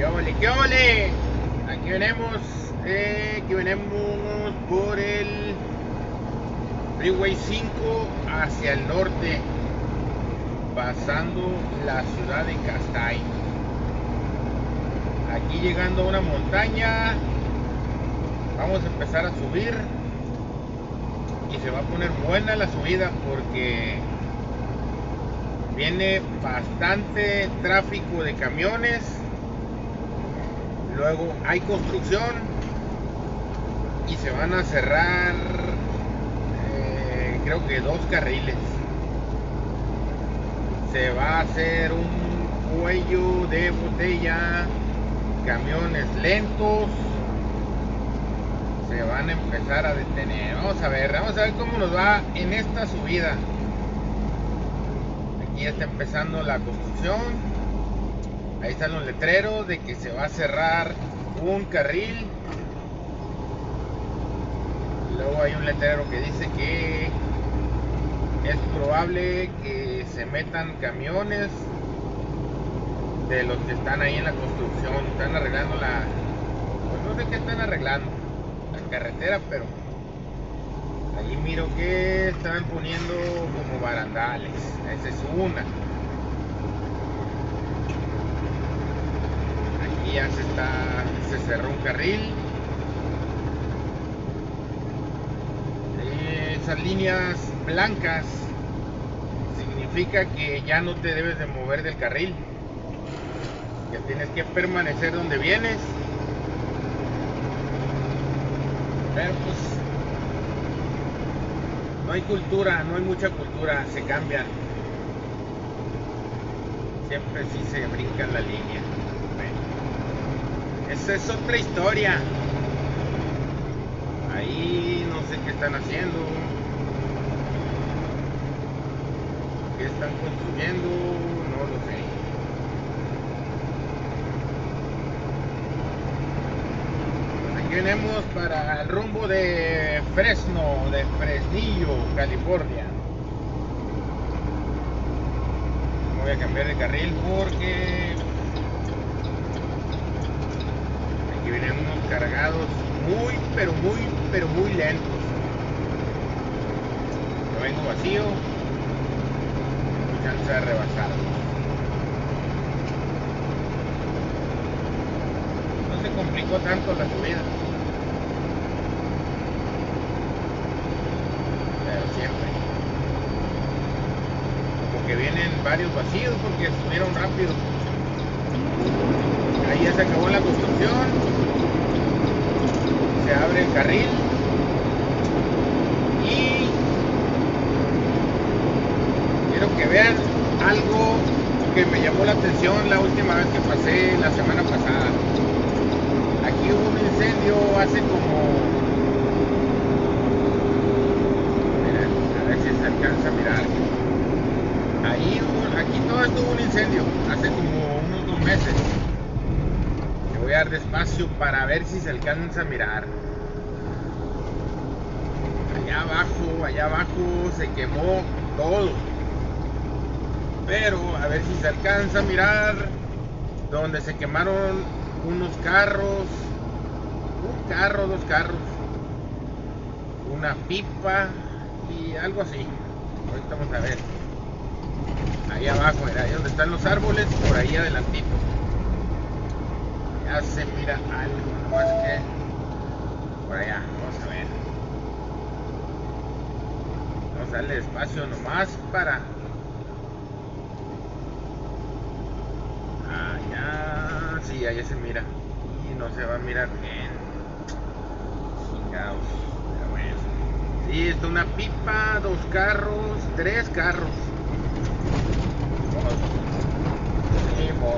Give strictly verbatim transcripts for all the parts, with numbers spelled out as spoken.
¿Qué ole, qué ole? Aquí venimos, eh, aquí venimos por el Freeway cinco hacia el norte, pasando la ciudad de Castay. Aquí llegando a una montaña, vamos a empezar a subir y se va a poner buena la subida porque viene bastante tráfico de camiones. Luego hay construcción y se van a cerrar eh, creo que dos carriles. Se va a hacer un cuello de botella, camiones lentos se van a empezar a detener. Vamos a ver, vamos a ver cómo nos va en esta subida. Aquí ya está empezando la construcción. Ahí están los letreros de que se va a cerrar un carril. Luego hay un letrero que dice que es probable que se metan camiones de los que están ahí en la construcción. Están arreglando la... Pues no sé qué están arreglando. La carretera, pero ahí miro que están poniendo como barandales. Esa es una. Aquí ya se está, se cerró un carril. Esas líneas blancas significa que ya no te debes de mover del carril, que tienes que permanecer donde vienes. Pero pues no hay cultura, no hay mucha cultura, se cambian. Siempre sí se brinca la línea. Bueno, esa es otra historia. Ahí no sé qué están haciendo, qué están construyendo, no lo sé. Aquí venimos para el rumbo de Fresno, de Fresnillo, California. Voy a cambiar de carril porque aquí vienen unos cargados muy, pero muy, pero muy lentos. Yo vengo vacío, no hay chance de rebasarlos. No se complicó tanto la subida, pero siempre como que vienen varios vacíos porque subieron rápido. Ahí ya se acabó la construcción. Se abre el carril y quiero que vean algo que me llamó la atención la última vez que pasé la semana pasada. Aquí hubo un incendio hace como, miren, a ver si se alcanza a mirar. Ahí hubo, aquí todo esto hubo un incendio hace como unos dos meses. Voy a dar despacio para ver si se alcanza a mirar. Allá abajo, allá abajo se quemó todo. Pero a ver si se alcanza a mirar donde se quemaron unos carros, un carro, dos carros, una pipa y algo así. Ahorita vamos a ver. Ahí abajo, mira, ahí donde están los árboles, por ahí adelantito. Ya se mira algo, más que por allá, vamos a ver. Vamos a darle espacio nomás para allá, sí, allá se mira y no se va a mirar bien. Chingados, pero bueno. Sí, está una pipa, dos carros, tres carros. Sí, por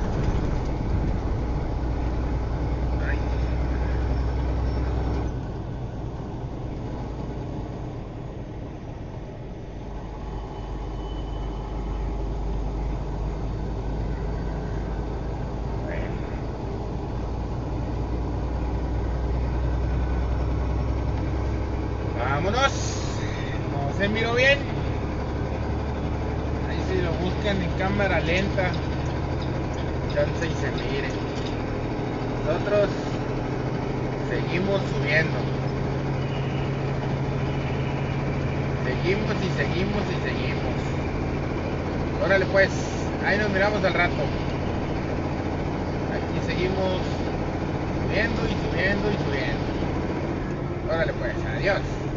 vámonos. No se miró bien. Ahí si lo buscan en cámara lenta, ya alcance y se mire. Nosotros seguimos subiendo. Seguimos y seguimos y seguimos. Órale pues, ahí nos miramos al rato. Aquí seguimos subiendo y subiendo y subiendo. Órale pues, adiós.